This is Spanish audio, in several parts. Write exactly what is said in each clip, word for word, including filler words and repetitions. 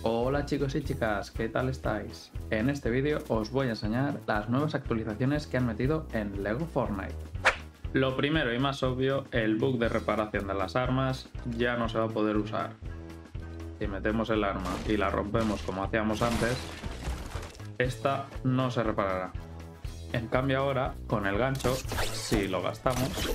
Hola chicos y chicas, ¿qué tal estáis? En este vídeo os voy a enseñar las nuevas actualizaciones que han metido en LEGO Fortnite. Lo primero y más obvio, el bug de reparación de las armas ya no se va a poder usar. Si metemos el arma y la rompemos como hacíamos antes, esta no se reparará. En cambio ahora, con el gancho, si lo gastamos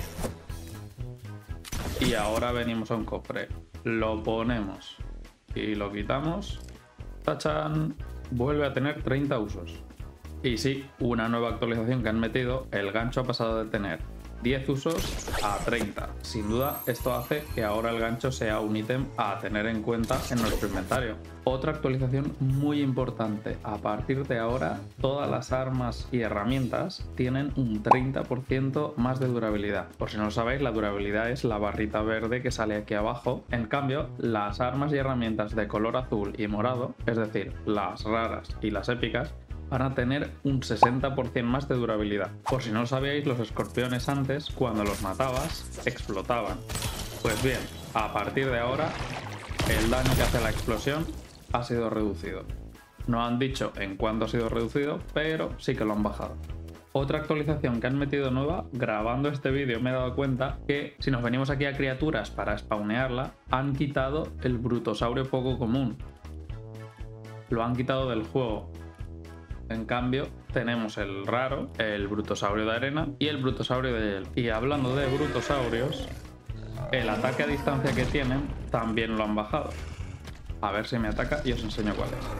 y ahora venimos a un cofre, lo ponemos y lo quitamos, ¡tachán!, vuelve a tener treinta usos. Y sí, una nueva actualización que han metido, el gancho ha pasado de tener diez usos a treinta. Sin duda, esto hace que ahora el gancho sea un ítem a tener en cuenta en nuestro inventario. Otra actualización muy importante, a partir de ahora, todas las armas y herramientas tienen un treinta por ciento más de durabilidad. Por si no lo sabéis, la durabilidad es la barrita verde que sale aquí abajo. En cambio, las armas y herramientas de color azul y morado, es decir, las raras y las épicas, van a tener un sesenta por ciento más de durabilidad. Por si no lo sabíais, los escorpiones antes, cuando los matabas, explotaban. Pues bien, a partir de ahora, el daño que hace la explosión ha sido reducido. No han dicho en cuánto ha sido reducido, pero sí que lo han bajado. Otra actualización que han metido nueva, grabando este vídeo me he dado cuenta que si nos venimos aquí a criaturas para spawnearla, han quitado el brutosaurio poco común. Lo han quitado del juego. En cambio, tenemos el raro, el brutosaurio de arena y el brutosaurio de hielo. Y hablando de brutosaurios, el ataque a distancia que tienen también lo han bajado. A ver si me ataca y os enseño cuál es.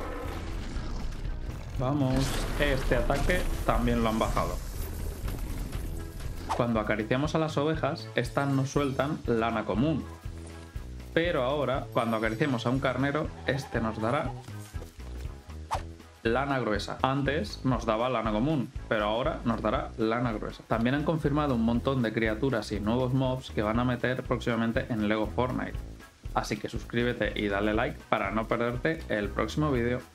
Vamos, este ataque también lo han bajado. Cuando acariciamos a las ovejas, estas nos sueltan lana común. Pero ahora, cuando acariciemos a un carnero, este nos dará lana gruesa. Antes nos daba lana común, pero ahora nos dará lana gruesa. También han confirmado un montón de criaturas y nuevos mobs que van a meter próximamente en LEGO Fortnite. Así que suscríbete y dale like para no perderte el próximo vídeo.